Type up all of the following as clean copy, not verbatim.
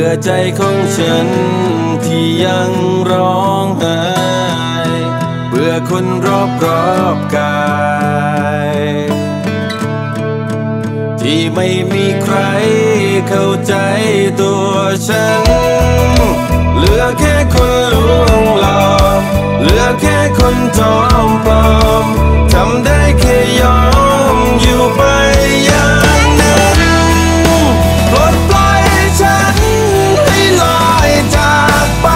อใจของฉันที่ยังร้องไห้เบื่อคนรอบกายที่ไม่มีใครเข้าใจตัวฉันเหลือแค่คนลวงหลอกเหลือแค่คนจอมปลอมทำได้แค่ยอมอยู่ไปอย่างนั้นปลดปล่อยฉันให้ลอยจากไป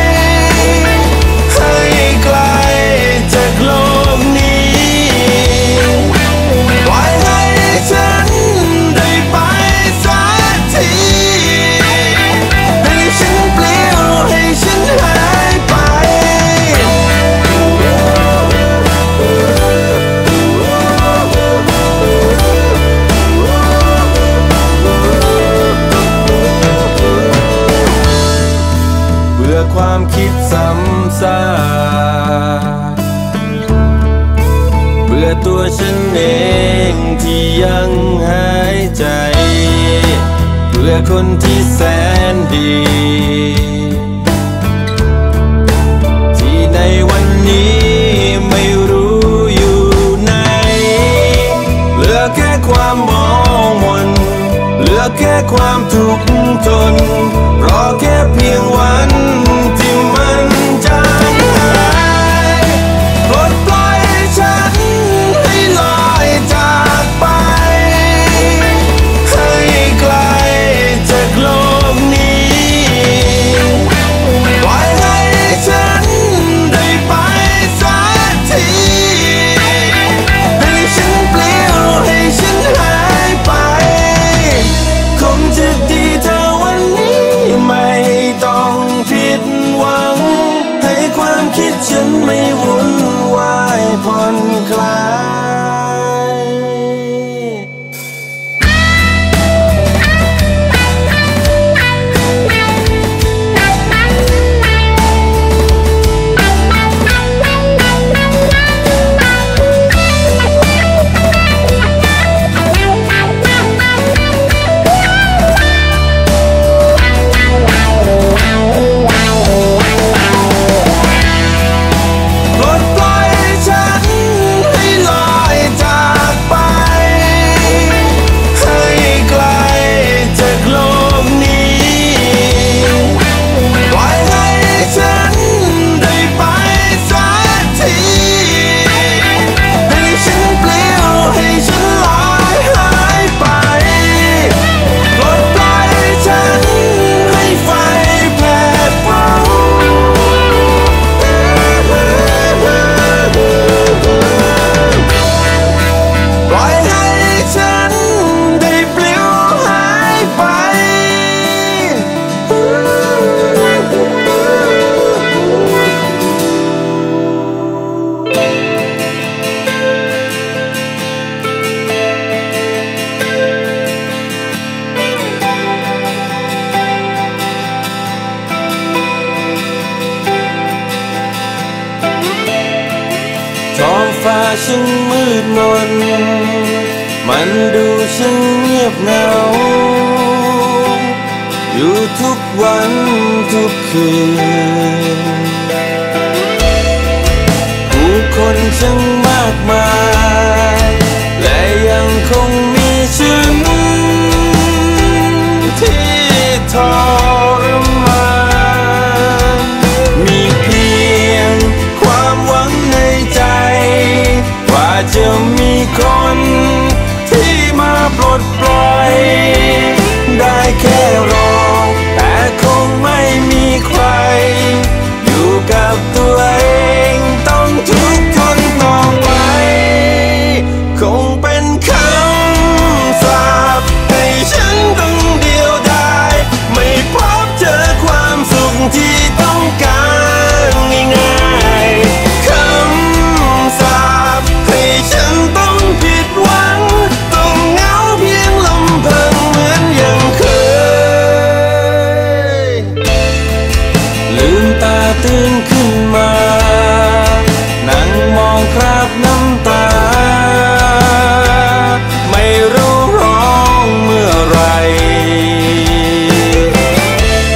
ให้ไกลจากโลกนี้ปล่อยให้ฉันได้ไปสักทีให้ฉันเปลี่ยวให้ฉันหายไปเบื่อความคิดซ้ำซากเบื่อตัวฉันเองที่ยังหายใจเบื่อคนที่แสนดีที่ในวันนี้ไม่รู้อยู่ไหนเหลือแค่ความมองมนเหลือแค่ความทุกข์ทนรอแค่เพียงวันที่มันจางหายปลดปล่อยฉันให้ลอยจากไปให้ไกลจากโลกนี้ปล่อยให้ฉันได้ไปสักทีให้ฉันเปลี่ยวให้ฉันหายไปคงจะดีถ้าวันนี้ไม่ต้องผิดหวังให้ความคิดฉันไม่วุ่นวายผ่อนคลายปลดปล่อยฉันให้ลอยจากไปให้ไกลจากโลกนี้ปล่อยให้ฉันได้ไปสักทีให้ฉันเปลี่ยวให้ฉันลอยหายไปปลดปล่อยฉันให้ไฟแผดเผาปล่อยให้ฉันได้ปลิวหายไปท้องฟ้าช่างมืดมนมันดูช่างเงียบเหงาอยู่ทุกวันทุกคืนผู้คนช่างมากมายและยังคงมีฉันที่ทรมานมีเพียงความหวังในใจว่าจะมีคนที่มาปลดปล่อยได้แค่รอแต่คงไม่มีใครอยู่กับตัวเองต้องทุกข์ทนต่อไปคงเป็นคำสาปให้ฉันต้องเดียวดายไม่พบเจอความสุขที่ต้องการง่ายๆคำสาปให้ฉันต้องผิดหวังต้องเหงาเพียงลำพังเหมือนอย่างเคยลืมตาตื่นขึ้นมานั่งมองคราบน้ำตาไม่รู้ร้องเมื่อไร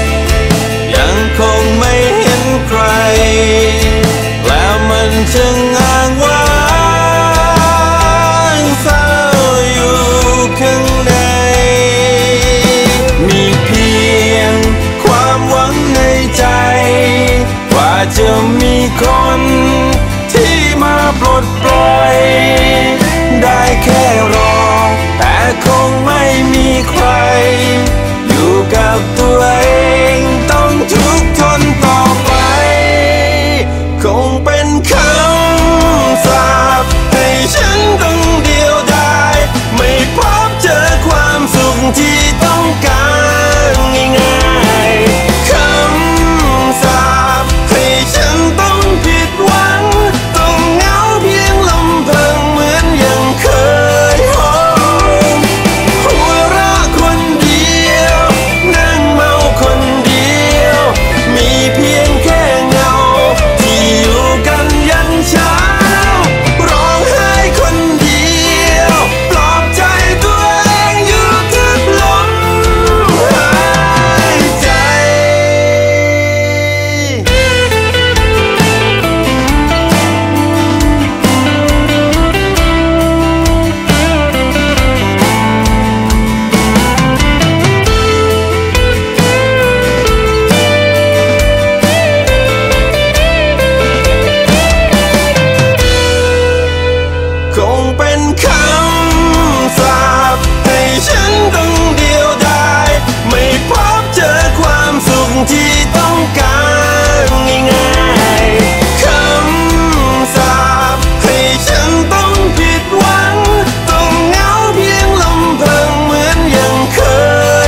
คำสาปให้ฉันต้องเดียวดายไม่พบเจอความสุขที่ต้องการง่ายๆคำสาปให้ฉันต้องผิดหวังต้องเหงาเพียงลำพังเหมือนอย่างเคย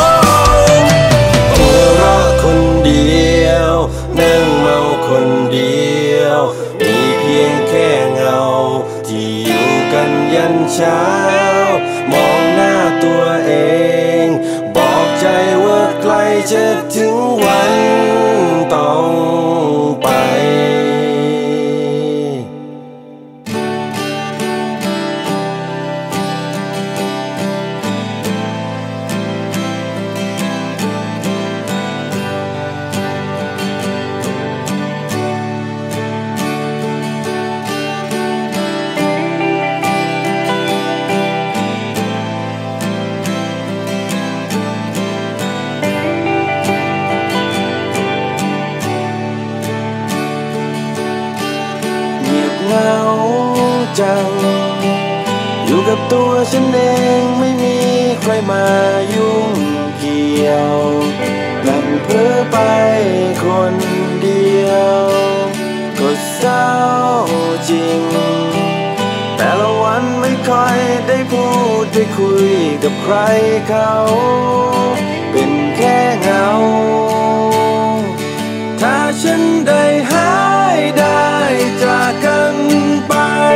หัวเราะคนเดียวนั่งเมาคนเดียวมีเพียงแค่เงาที่อยู่กันยันเช้ามองหน้าตัวเองบอกใจว่าใกล้จะถึงวันต้องไปเหงาจังอยู่กับตัวฉันเองไม่มีใครมายุ่งเกี่ยวหลับเพ้อไปคนเดียวก็เศร้าจริงแต่ละวันไม่ค่อยได้พูดได้คุยกับใครเขาเป็นแค่เงาถ้าฉันได้หายได้จากกันไป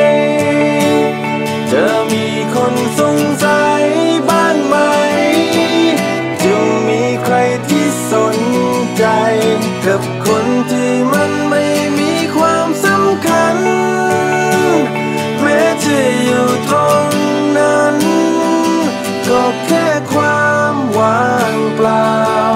จะมีคนสงสัยบ้างไหมจะมีใครที่สนใจกับคนที่มันไม่มีความสำคัญแม้จะอยู่ตรงนั้นก็แค่ความว่างเปล่า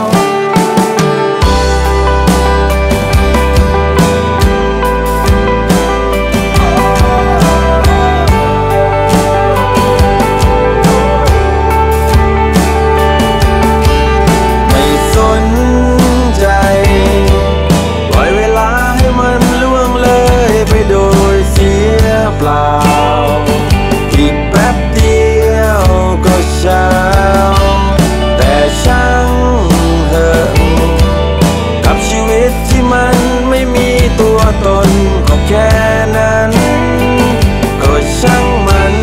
อีกแป๊บเดียวก็เช้าแต่ช่างเถอะกับชีวิตที่มันไม่มีตัวตนก็แค่นั้นก็ช่างมัน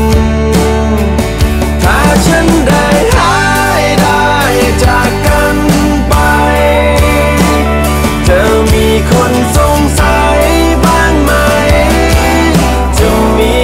ถ้าฉันได้หายได้จากกันไปจะมีคนสงสัยบ้างไหมจะมี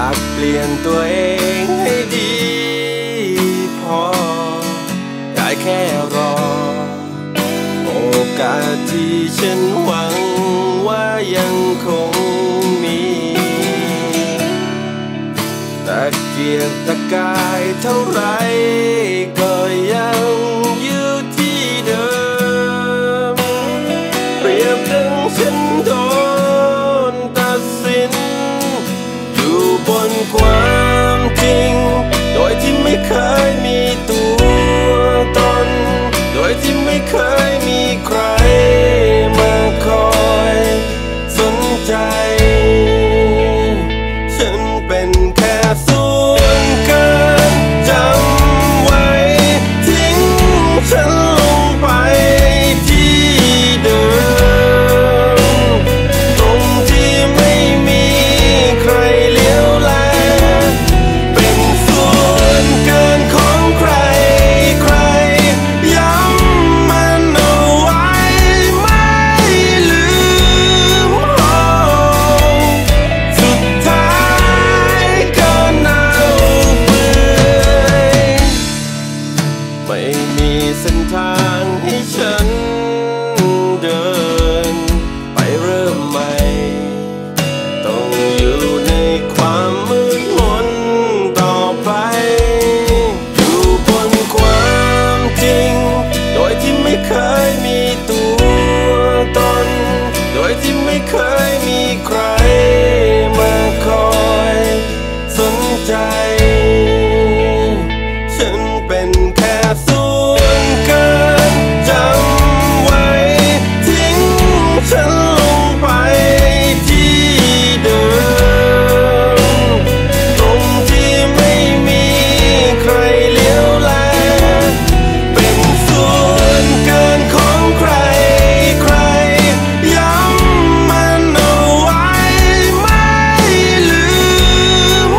ากเปลี่ยนตัวเองให้ดีพอได้แค่รอโอกาสที่ฉันหวังว่ายังคงมีตะเกียกตะกายเท่าไรก็ยังอยู่ที่เดิมเปรียบดังฉันโดนตัดสินอยู่บนความจริงโดยที่ไม่เคยมีตัวตนโดยที่ไม่เคยมีใครมาคอยสนใจฉันเป็นแค่ส่วนเกินจำไว้ทิ้งฉันลงไปที่เดิมตรงที่ไม่มีใครเลี้ยวแลเป็นส่วนเกินของใครใครย้ำมันเอาไว้ไม่ลืมสุดท้ายก็เน่าเปื่อยไม่มีเส้นทางให้ฉันเดินไปเริ่มใหม่ต้องอยู่ในความมืดมนต่อไปอยู่บนความจริงโดยที่ไม่เคยมีตัวตนโดยที่ไม่เคยมีใครมาคอยสนใจฉันเป็นแค่ส่วนเกินจำไว้ทิ้งฉันลงไปที่เดิมตรงที่ไม่มีใครเลี้ยวแลเป็นส่วนเกินของใครใครย้ำมันเอาไว้ไม่ลืม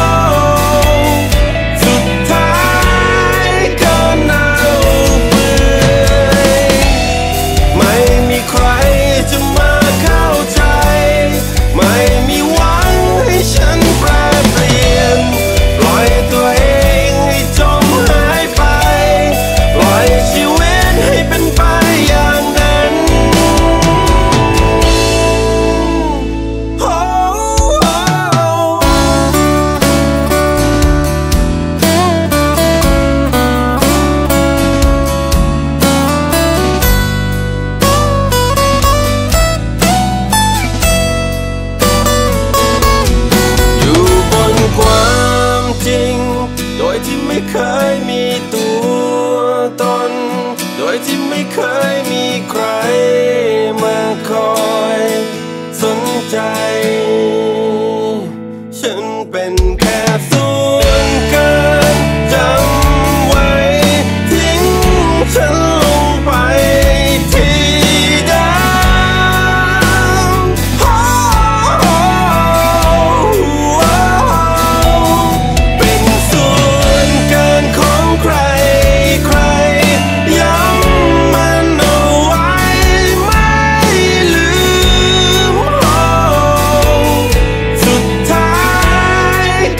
สุดท้ายก็เน่าเปื่อยไม่มีใครจะมาเข้าใจไม่มีหวังให้ฉันแปรเปลี่ยนปล่อยตัวเองให้จมหายไปปล่อยชีวิตให้เป็นไปอย่างนั้นอยู่บนความจริงโดยที่ไม่เคยมีตัวตนโดยที่ไม่เคยมีใครมาคอยสนใจฉันเป็นแค่ส่วนเกินจำไว้ทิ้งฉันลงไปที่เดิมเป็นส่วนเกินของใครใครย้ำมันเอาไว้ไม่ลืมสุดท้าย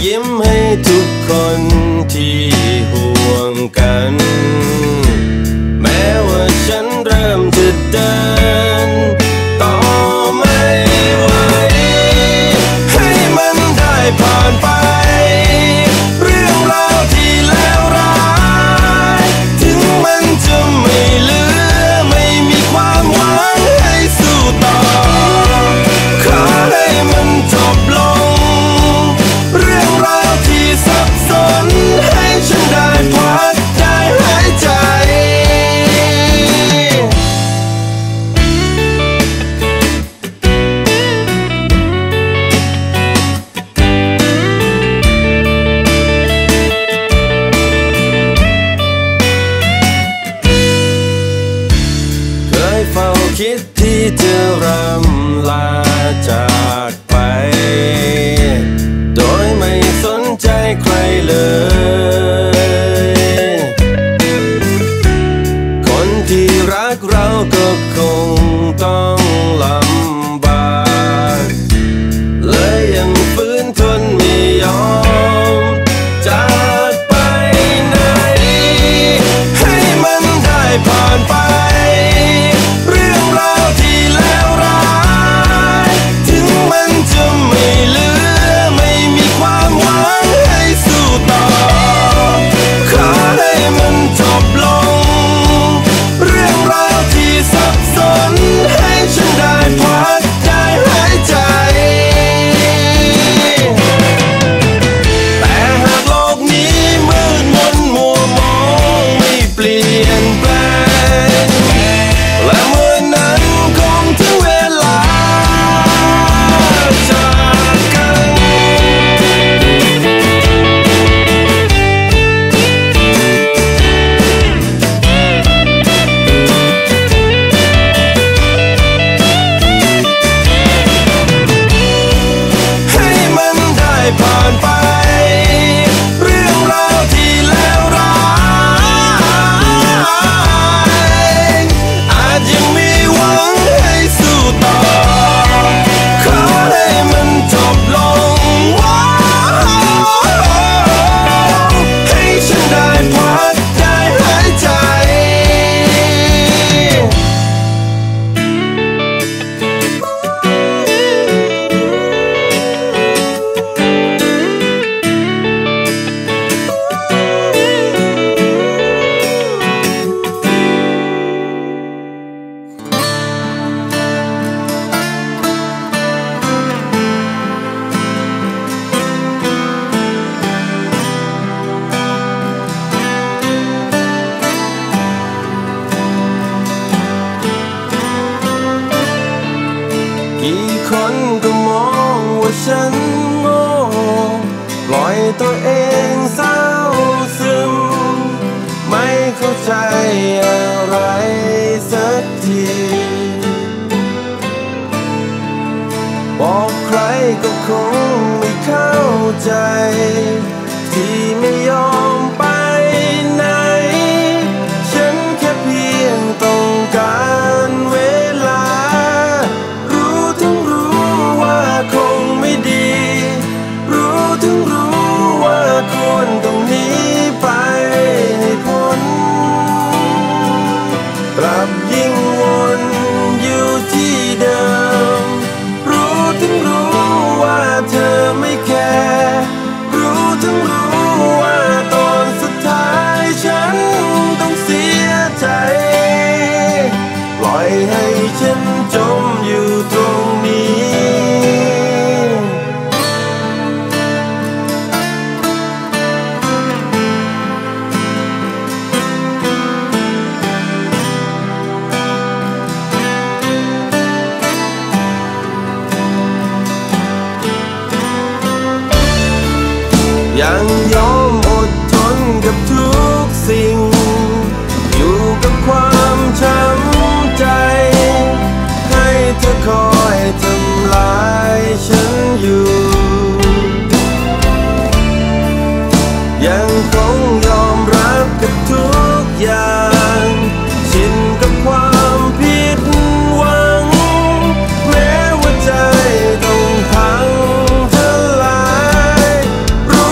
ยิ้มให้ทุกคนที่ห่วงกันแม้ว่าฉันเริ่มจะเดินต่อไม่ไหวให้มันได้ผ่านไปเรื่องราวที่เลวร้ายถึงมันจะไม่เหลือไม่มีความหวังให้สู้ต่อขอให้มันจบลงเรื่องราวที่สับสนให้ฉันได้พักได้หายใจเฝ้าคิดที่จะรำลาจากไปโดยไม่สนใจใครเลยคนที่รักเราก็คงต้องลำบากเลยยังฝืนทนไม่ยอมจากไปไหนให้มันได้ผ่านไปคนก็มองว่าฉันโง่ปล่อยตัวเองเศร้าซึมไม่เข้าใจอะไรสักทีบอกใครก็คงไม่เข้าใจที่ไม่ยอมไปไหนฉันแค่เพียงต้องการเวลาคงไม่ดีรู้ถึงรู้ว่าควรต้องหนีไปให้พ้นกลับยิ่งวนอยู่ที่เดิมรู้ถึงรู้ว่าเธอไม่แคร์รู้ถึงรู้ว่าตอนสุดท้ายฉันต้องเสียใจปล่อยให้ฉันจมอยู่ตรงนี้ยังยอมอดทนกับทุกสิ่งอยู่กับความช้ำใจให้เธอคอยทำลายฉันอยู่ยังคงยอมรับกับทุกอย่างชินกับความผิดหวังแม้ว่าใจต้องพังทลายรู้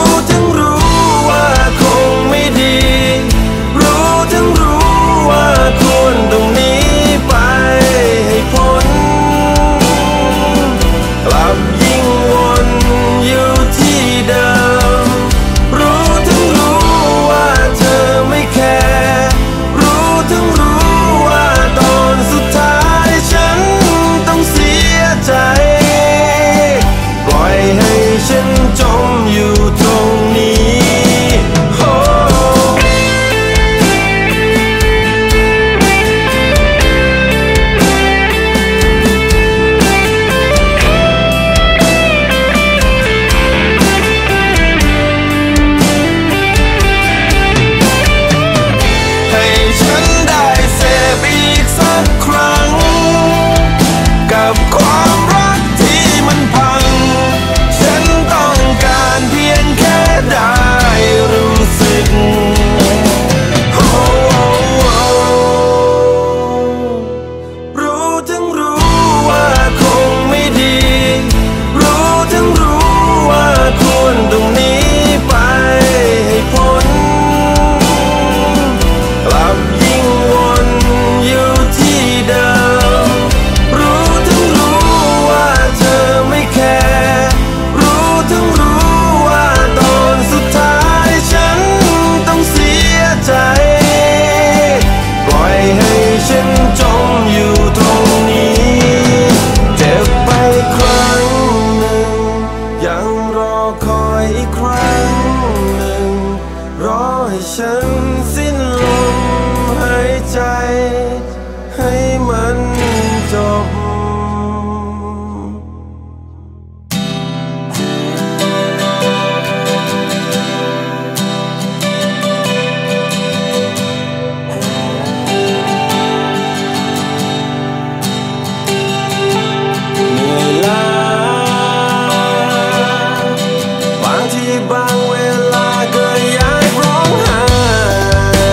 อีกครั้งหนึ่งรอให้ฉันสิ้นลมหายใจให้มันจบบางเวลาก็อยากร้องไห้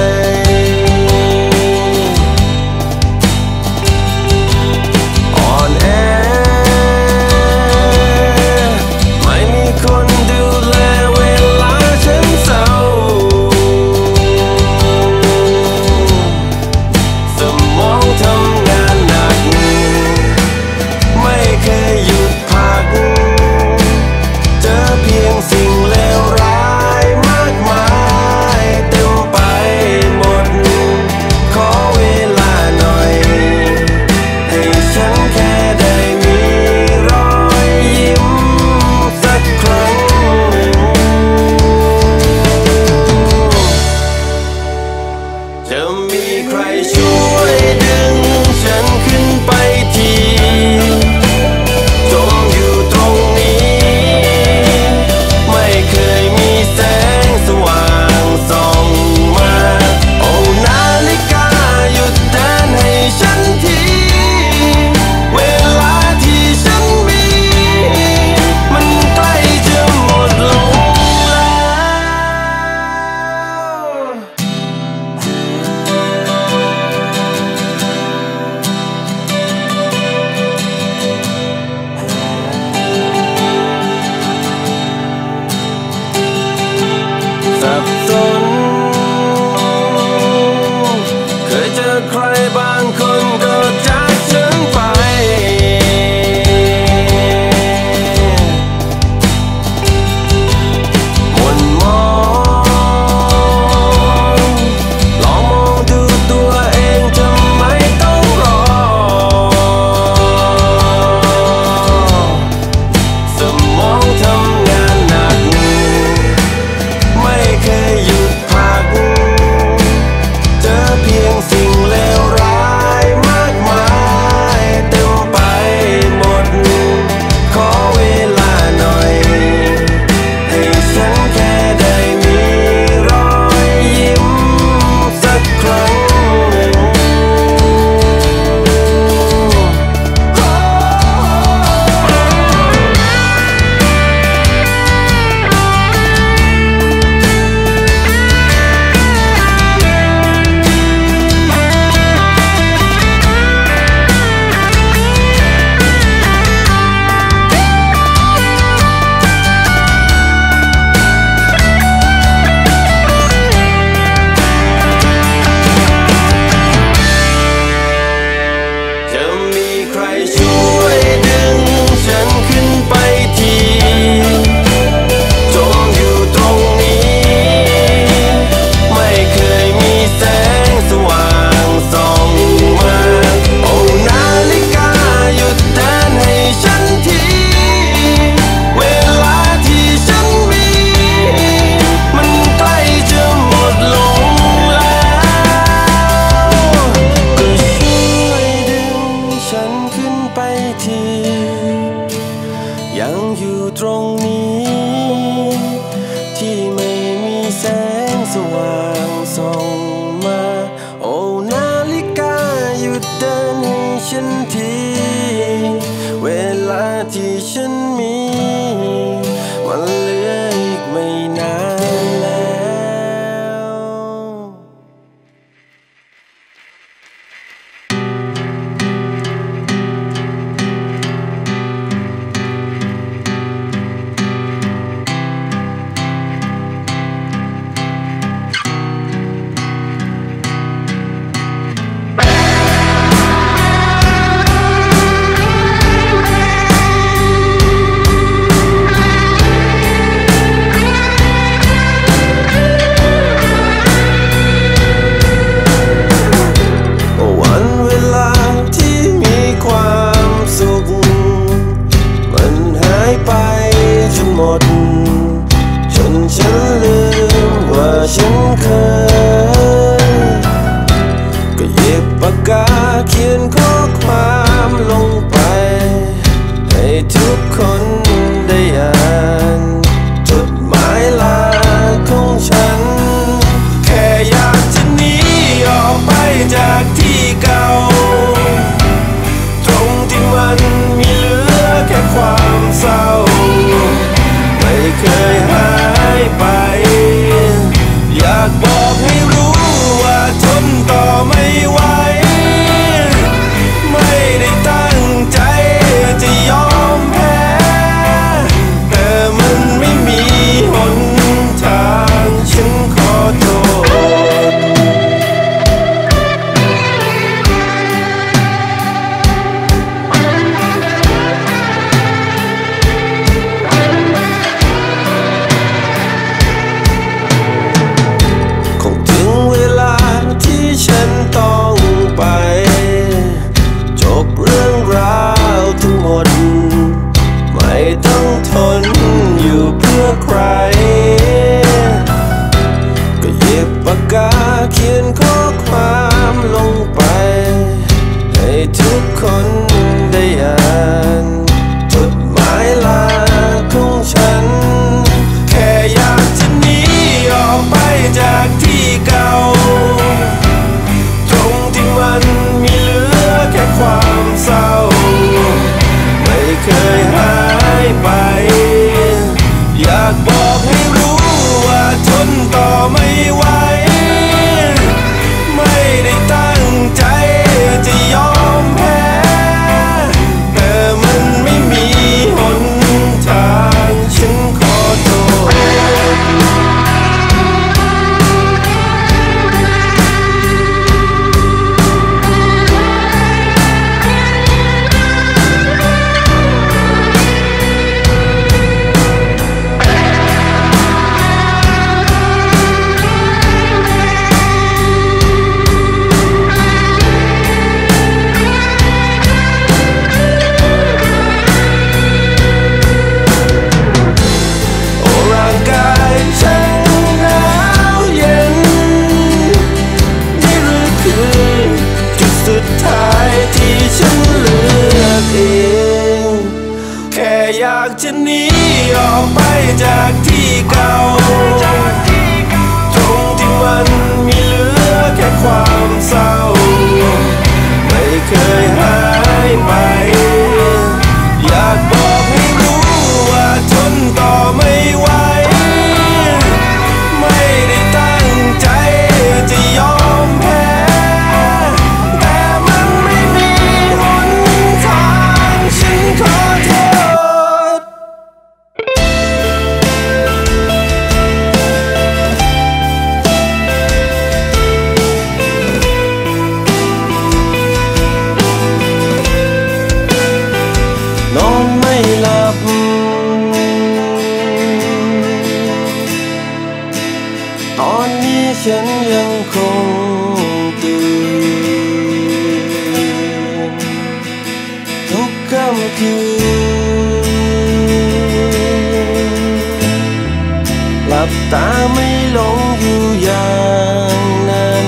ฉันลืมว่าฉันเคยก็หยิบปากกาเขียนข้อความลงไปให้ทุกคนได้อ่านจดหมายลาของฉันแค่อยากจะหนีออกไปจากที่เก่าตรงที่มันมีเหลือแค่ความเศร้าไม่เคยหายไปอยากบอกให้รู้ว่าทนต่อไม่ไหวไม่ได้ตั้งใจจะยอมแพ้แต่มันไม่มีหนทางฉันขอโทษคงถึงเวลาที่ฉันต้องไปจบเรื่องราวทั้งหมดไม่ต้องทนอยู่เพื่อใครก็หยิบปากกาเขียนข้อความลงไปให้ทุกคนได้อ่านจดหมายลาของฉันแค่อยากจะหนีออกไปจากที่เก่าตรงที่มันมีเหลือแค่ความเศร้าไม่เคยหายไปอยากบอกให้รู้ว่าทนต่อไม่ไหวไม่ได้ตั้งใจจะยอมแพ้แต่มันไม่มีหนทางฉันขอโทษร่างกายฉันหนาวเย็นนี่หรือคือจุดสุดท้ายที่ฉันเลือกเองแค่อยากจะหนีออกไปจากที่เก่าตรงที่มันมีเหลือแค่ความเศร้าไม่เคยหายไปอยากบอกให้รู้ว่าทนต่อไม่ไหวไม่ได้ตั้งใจจะยอมแพ้แต่มันไม่มีหนทางฉันขอโทษนอนไม่หลับตอนนี้ฉันยังคงตื่นทุกค่ำคืนหลับตาไม่หลงอยู่อย่างนั้น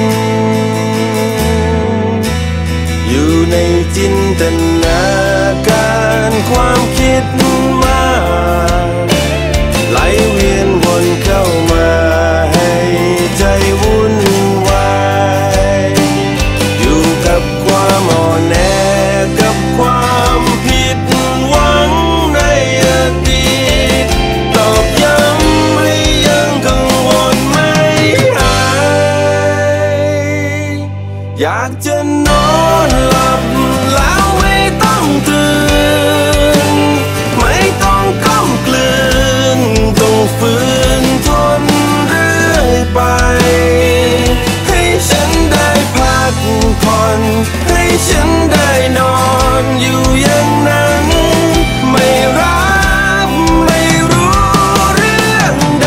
อยู่ในจินตนาการความคิดมากไหลเวียนวนเข้ามาให้ใจวุ่นวายอยู่กับความอ่อนแอกับความผิดหวังในอดีตตอกย้ำให้ยังกังวลไม่หายอยากจะนอนหลับแล้วไม่ต้องตื่นไม่ต้องก้มกลืนต้องฝืนทนเรื่อยไปให้ฉันได้พักผ่อนให้ฉันได้นอนอยู่อย่างนั้นไม่รับไม่รู้เรื่องใด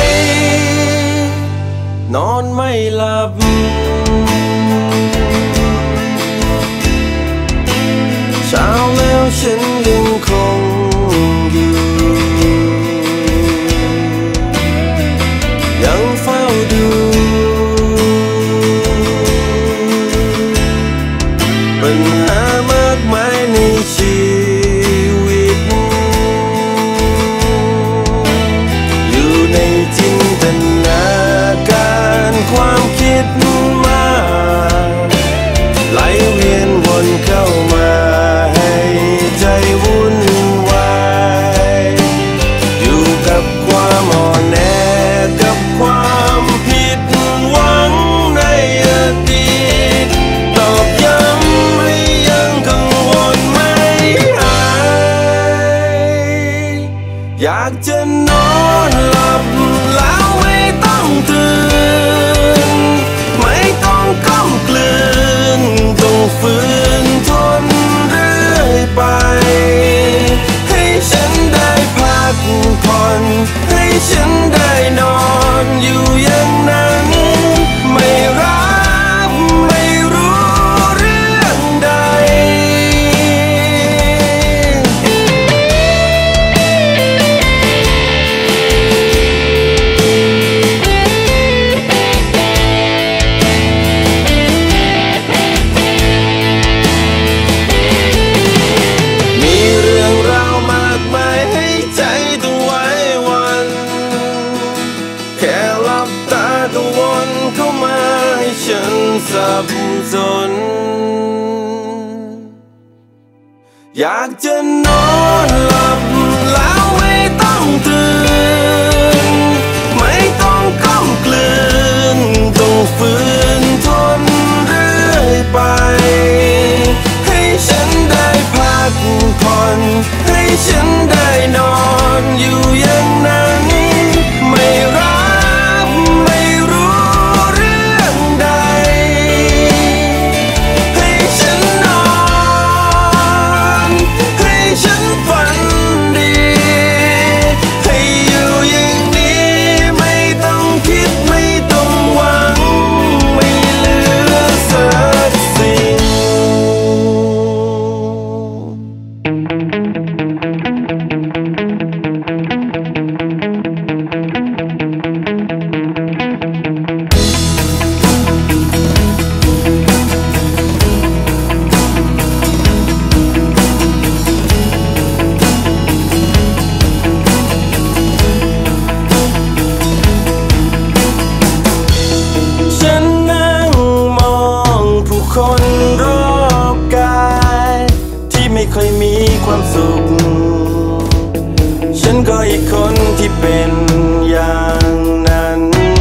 นอนไม่หลับเช้าแล้วฉันยังคงอยู่ค่หลับตาก็วนเข้ามาให้ฉันสับสนอยากจะนอนหลับแล้วไม่ต้องตื่นไม่ต้องก้มกลืนต้องฝืนทนเรื่อยไปให้ฉันได้พักผ่อนให้ฉันได้นอนอยู่อย่างนั้นไม่รับไม่รู้เรื่องใดให้ฉันนอนให้ฉันฝันดีให้อยู่อย่างนี้ไม่ต้องคิดไม่ต้องหวังไม่เหลือสักสิ่งฉันนั่งมองผู้คนรอบกายที่ไม่ค่อยมีความสุขฉันก็อีกคนที่เป็นอย่างนั้น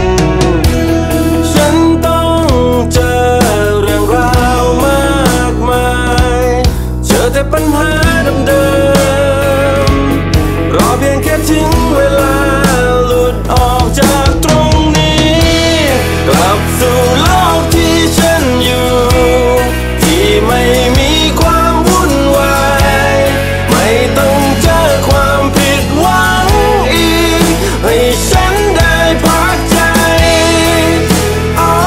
ฉันต้องเจอเรื่องราวมากมายเจอแต่ปัญหาเดิมๆรอเพียงแค่ถึงเวลาหลุดออกจากตรงนี้กลับสู่โลกที่ฉันอยู่ที่ไม่มีความวุ่นวายไม่ต้องเจอความผิดหวังอีกให้ฉันได้พักใจอ๋อ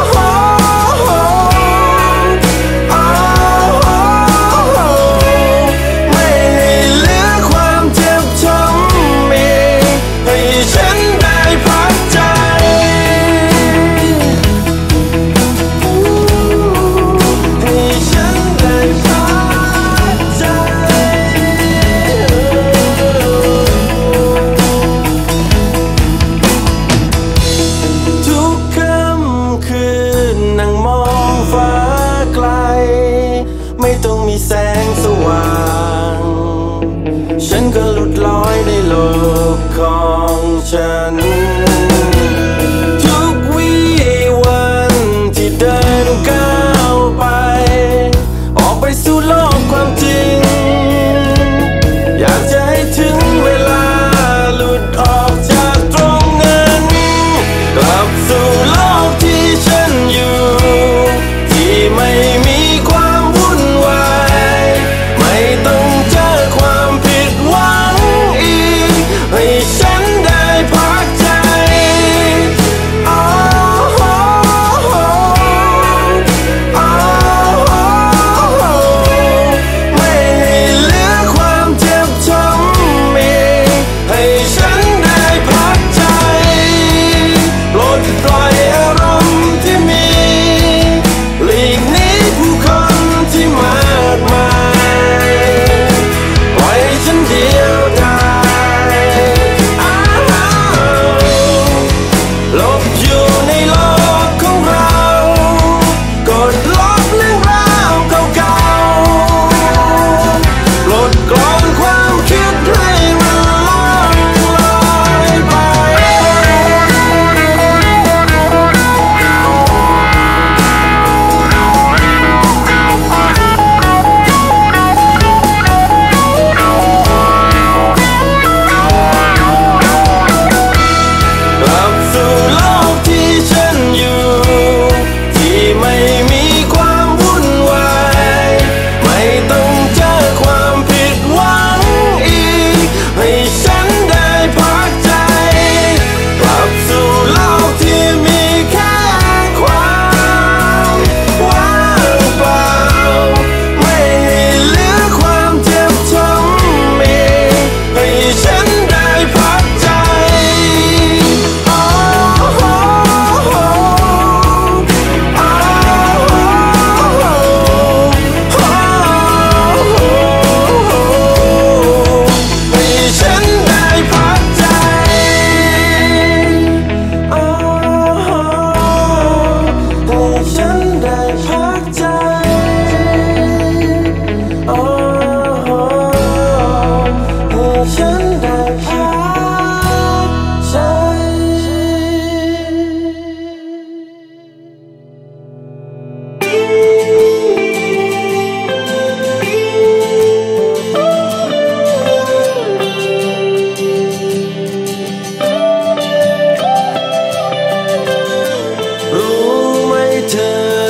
ไม่ให้เหลือความเจ็บช้ำอีกให้ฉันได้พักใจให้ฉันได้พักใจทุกค่ำคืนนั่งมองฟ้าไกลไม่ต้องมีแสงสว่างฉันก็หลุดลอยในโลกของฉันทุกวันที่เดินก้าวไปออกไปสู่โลกความจริงอยากจะให้ถึงเวลาหลุดออกจากตรงนั้นกลับสู่โลกที่ฉันอยู่ที่ไม่มีความวุ่นวายไม่ต้องเจอความผิดหวังอีกให้ฉันได้พักใจ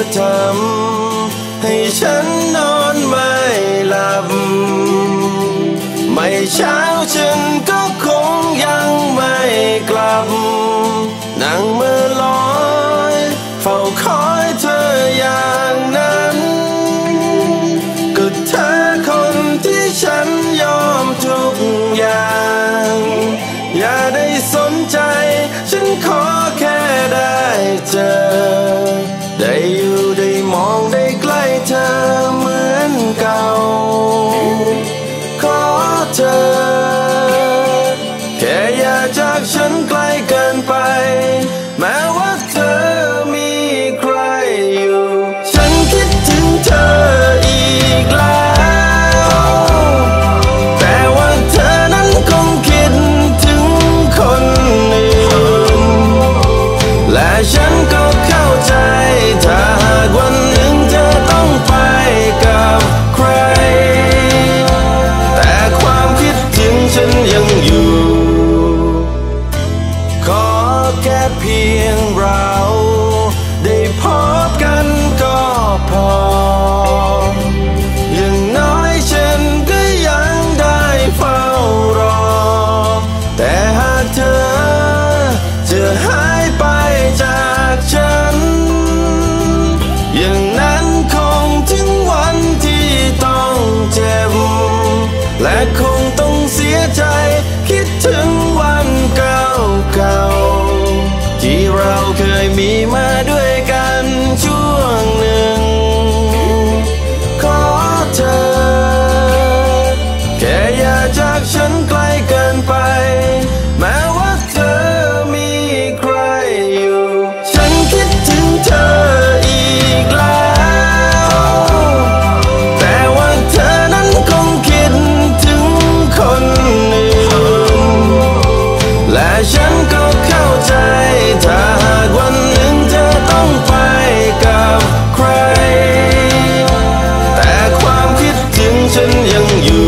ทำให้ฉันนอนไม่หลับไม่เช้าฉันก็คงยังไม่กลับนั่งมือลอยเฝ้าคอยเธออย่างนั้นก็เธอคนที่ฉันยอมทุกอย่างอย่าได้สนใจฉันขอแค่ได้เจอได้อยู่ได้มองได้ใกล้เธอเหมือนเก่าขอเธอแค่อย่าจากฉันไกลเกินไปแม้ว่าเธอมีใครอยู่ฉันคิดถึงเธออีกแล้วแต่ว่าเธอนั้นคงคิดถึงคนอื่นและฉันก็เข้าใจถ้าหากวันหนึ่งเธอต้องไปกับใครแต่ความคิดถึงฉันยังอยู่ขอแค่เพียงเราได้พบกันก็พออย่างน้อยฉันก็ยังได้เฝ้ารอแต่หากเธอจะหายไปจากฉันอย่างนั้นคงถึงวันที่ต้องเจ็บและคงต้องเสียใจคิดถึงวันเก่าๆที่เราเคยมีมาด้วยกันช่วงหนึ่งขอเธอแค่อย่าจากฉันไกลเกินไปแม้ว่าเธอมีใครอยู่ฉันคิดถึงเธออีกแล้วแต่ว่าเธอนั้นคงคิดถึงคนอื่นและฉันก็เข้าใจถ้าหากวันหนึ่งเธอต้องไปกับใครแต่ความคิดถึงฉันยังอยู่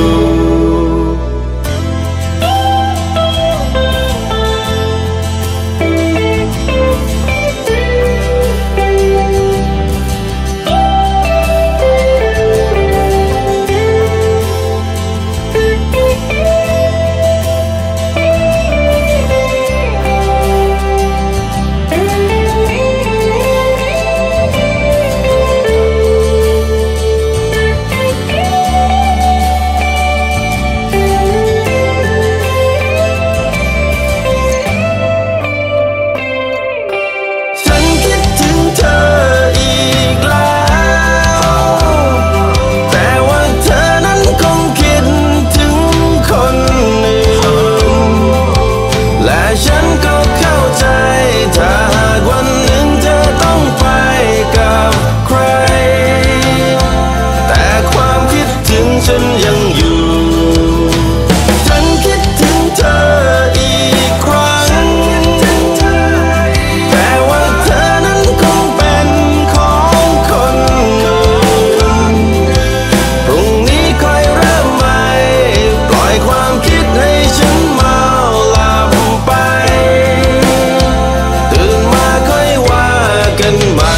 ฉันยังอยู่ฉันคิดถึงเธออีกครั้งแต่ว่าเธอนั้นคงเป็นของคนอื่นพรุ่งนี้ค่อยเริ่มใหม่ปล่อยความคิดให้ฉันเมาหลับไปตื่นมาค่อยว่ากันใหม่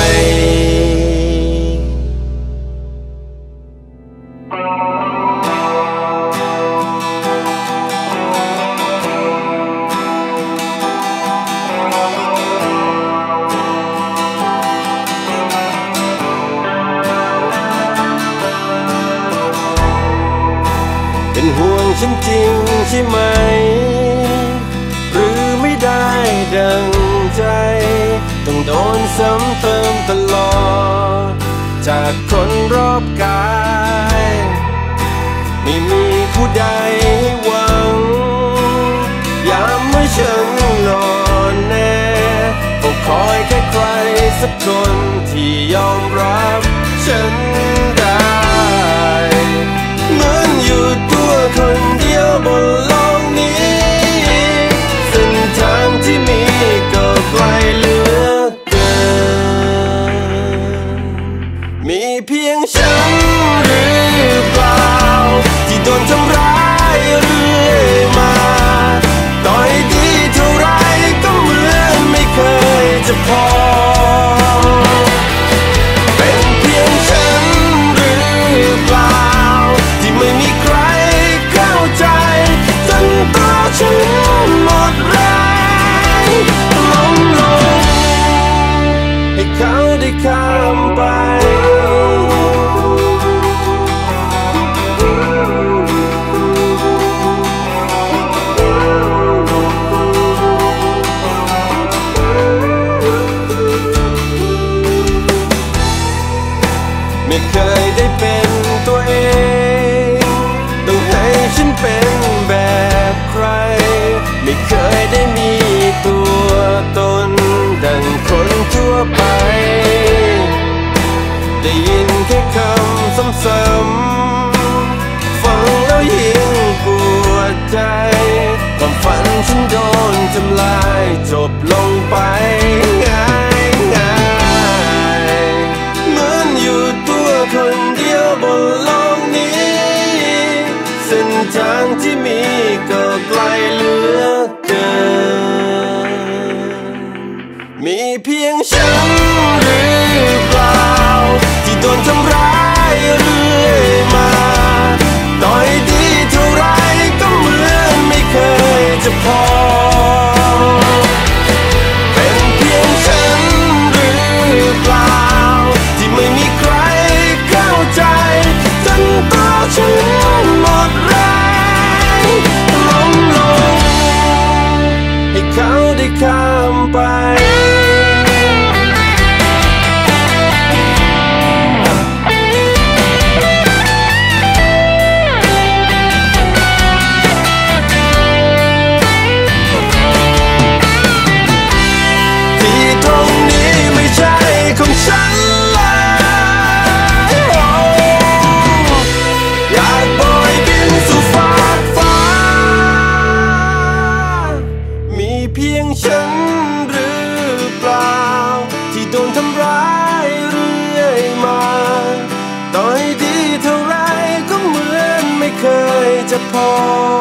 เป็นห่วงฉันจริงใช่ไหมหรือไม่ได้ดังใจต้องโดนซ้ำเติมตลอดจากคนรอบกายไม่มีผู้ใดหวังยามเมื่อฉันนอนแน่ก็คอยแค่ใครสักคนที่ยอมรับฉันได้เหมือนอยู่ตัวคนเดียวบนโลกนี้เส้นทางที่มีก็ไกลเหลือเกินมีเพียงฉันหรือเปล่าที่โดนทำร้ายเรื่อยมาต่อยดีเท่าไรก็เหมือนไม่เคยจะพอไม่เคยได้มีตัวตนดังคนทั่วไปได้ยินแค่คำซ้ำๆฟังแล้วยิ่งปวดใจความฝันฉันโดนทำลายจบลงไปง่ายเหมือนอยู่ตัวคนเดียวบนโลกนี้เส้นทางที่มีก็ไกลเหลือเกินมีเพียงฉันหรือเปล่าที่โดนทำร้ายเรื่อยมาต่อยดีเท่าไรก็เหมือนไม่เคยจะพอเป็นเพียงฉันหรือเปล่าที่ไม่มีใครเข้าใจจนตัวฉันหมดแรงล้มลงให้เขาได้ข้ามไปเพียงฉันหรือเปล่าที่โดนทำร้ายเรื่อยมาต่อให้ดีเท่าไรก็เหมือนไม่เคยจะพอ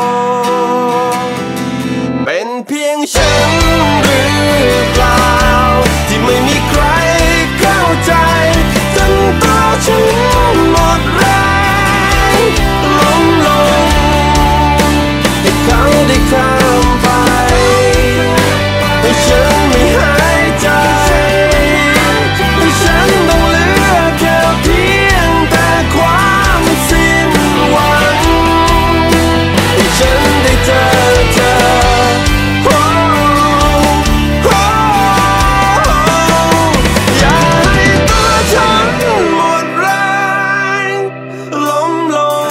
เป็นเพียงฉันหรือเปล่าที่ไม่มีใครเข้าใจจนตัวฉันหมดแรงล้มลงให้เขาได้ข้ามไปให้ฉันไม่หายใจให้ฉันต้องเหลือแค่เพียงแต่ความสิ้นหวังให้ฉันได้เจออย่าให้ตัวฉันหมดแรงล้มลง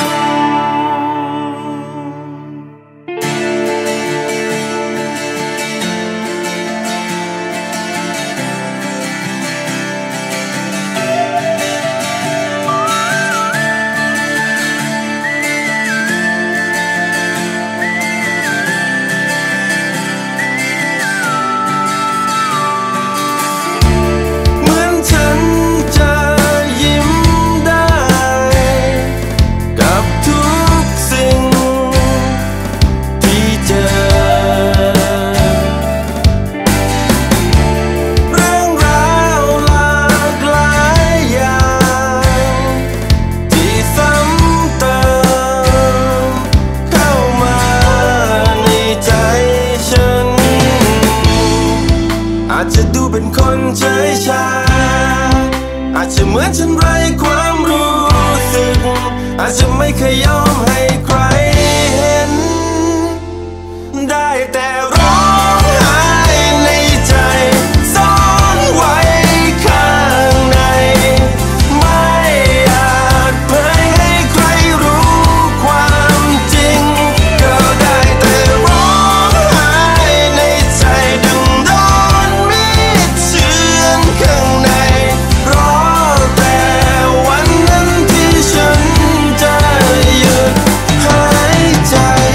อาจจะดูเป็นคนเฉยชาอาจจะเหมือนฉันไร้ความรู้สึกอาจจะไม่เคยยอมให้ใครเห็นได้แต่ร้องไห้ในใจซ่อนไว้ข้างในไม่อาจเผยให้ใครรู้ความจริงก็ได้แต่ร้องไห้ในใจดังโดนมีดเฉือนข้างในรอแต่วันนั้นที่ฉันจะหยุดหายใจ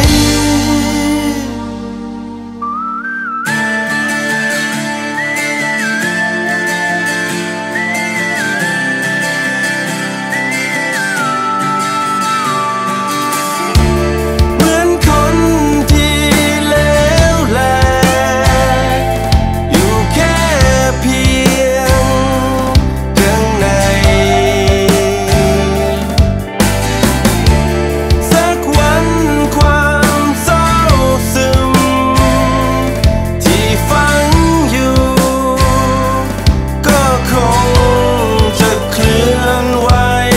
เหมือนคนที่เลวแลอยู่แค่เพียงข้างในสักวันความเศร้าซึมที่ฝังอยู่ก็คงจะเคลื่อนไหว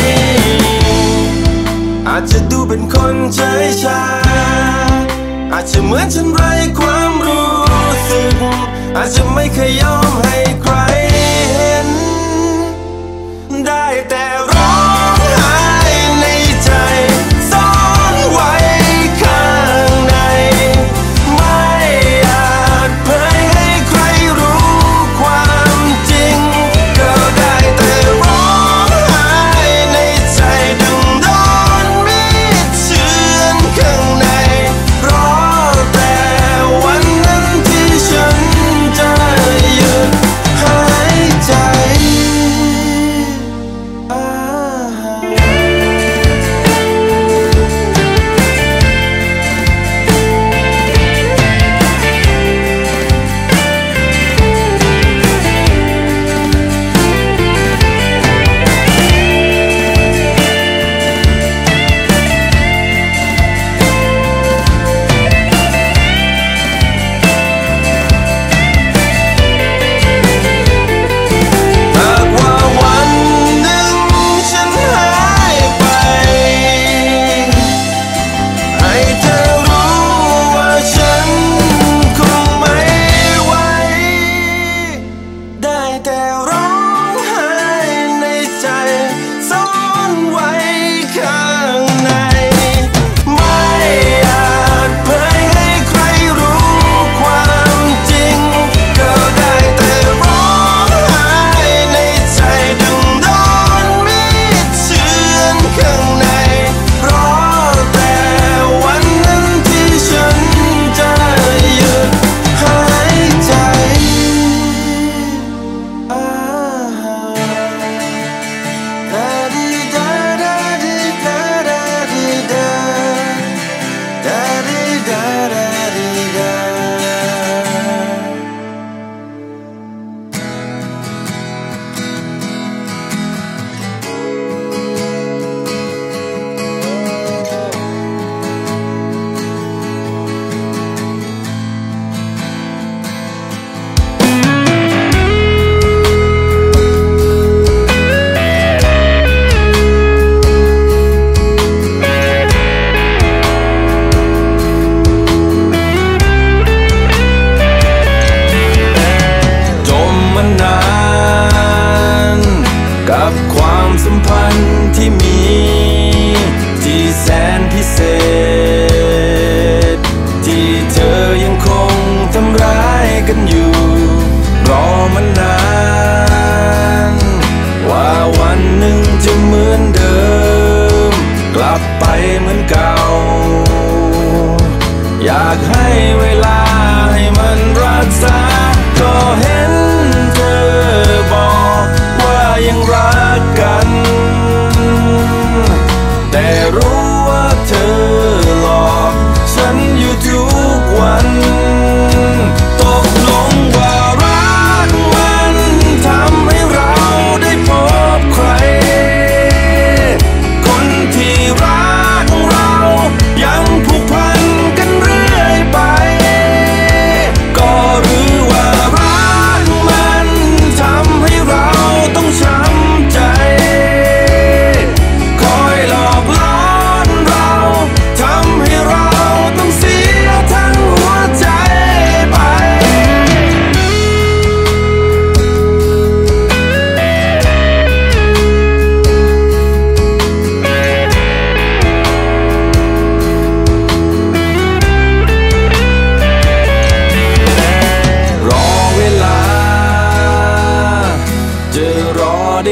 อาจจะดูเป็นคนเฉยชาอาจจะเหมือนฉันไร้ความรู้สึกอาจจะไม่เคยยอมให้ใครเห็นได้แต่ร้องไห้ในใจซ่อนไว้ข้างในไม่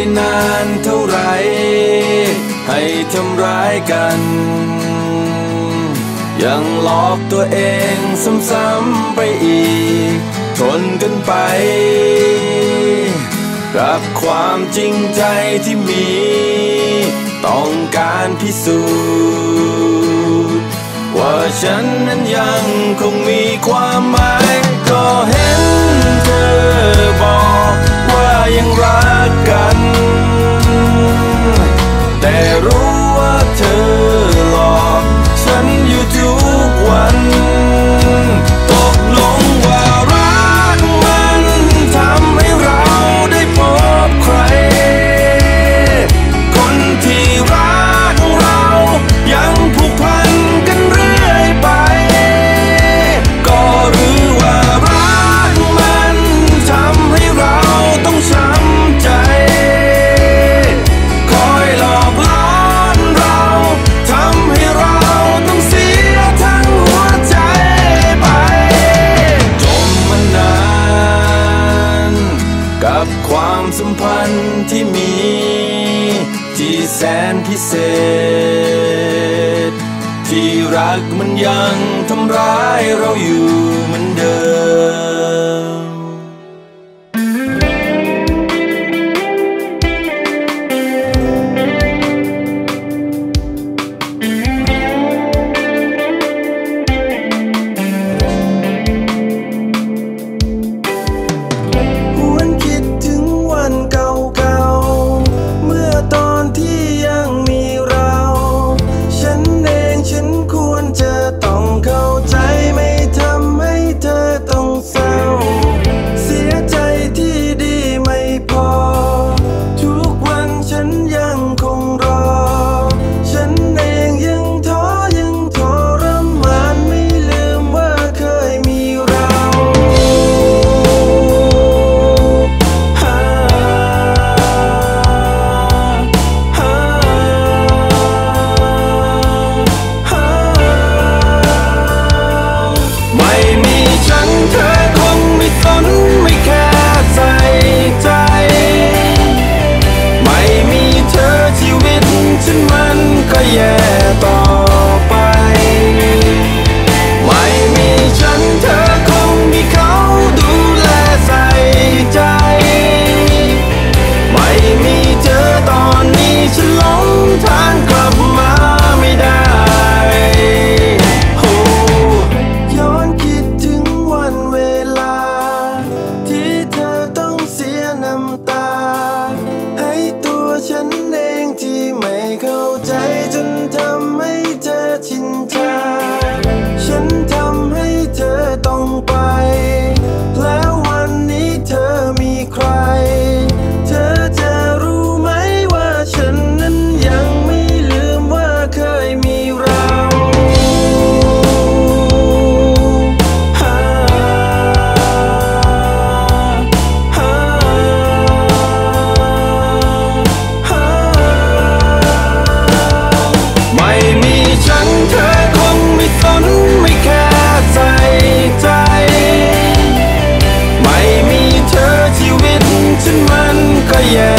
นานเท่าไรให้ทำร้ายกันยังหลอกตัวเองซ้ำๆไปอีกทนกันไปกับความจริงใจที่มีต้องการพิสูจน์ว่าฉันนั้นยังคงมีความหมายก็เห็นเธอบอกว่ายังรักกันแต่รู้ว่าเธอหลอกฉันอยู่ทุกวันตกลงว่ารักมันทำให้เราได้พบใครคนที่รักเรายังผูกพันกันเรื่อยไปก็รู้ว่ารักมันทำให้เราต้องช้ำใจคอยหลอกล้อนเราทำให้เราต้องเสียทั้งหัวใจไปจมมานานกับความสัมพันธ์ที่มีที่แสนพิเศษที่รักมันยังทำร้ายเราอยู่เหมือนเดิมหวนคิดถึงวันเก่าๆเมื่อตอนที่ยังมีเราฉันเองฉันควรจะต้องเข้าใจไม่ทำให้เธอต้องเศร้าเสียใจที่ดีไม่พอทุกวันฉันยังคงรอฉันเองยังท้อยังทรมานไม่ลืมว่าเคยมีเราไม่มีฉันเธอคงไม่สนไม่แค่ใส่ใจไม่มีเธอชีวิตฉันมันก็แย่ต่อไปไม่มีฉันเธอคงมีเขาดูแลใส่ใจไม่มีเธอตอนนี้ฉันหลงทางกลับมาไม่ได้ย้อนคิดถึงวันเวลาที่เธอต้องเสียน้ำตาให้ตัวฉันเองที่ไม่เข้าใจจนทำให้เธอชินชาฉันทำให้เธอต้องไปแล้ววันนี้เธอมีใครเธอจะรู้ไหมว่าฉันนั้นยังไม่ลืมว่าเคยมีเราไม่มีฉันเธอคงไม่สนไม่แค่ใส่ใจไม่มีเธอชีวิตฉันมันก็แย่